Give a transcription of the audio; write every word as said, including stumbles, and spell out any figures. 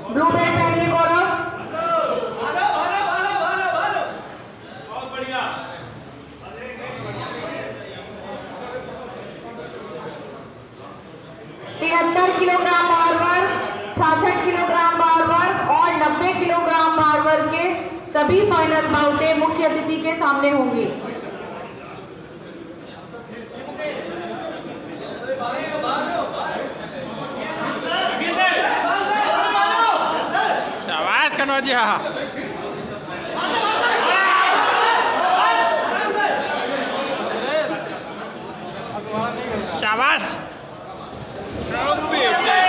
Blue belt पहनिए गौरव। तिहत्तर kilogram भार वर्ग, छियासठ किलोग्राम भार वर्ग और नब्बे किलोग्राम भार वर्ग के सभी फाइनल बाउटे मुख्य अतिथि के सामने होंगे। शाबाश कनौजिया। शाबाश।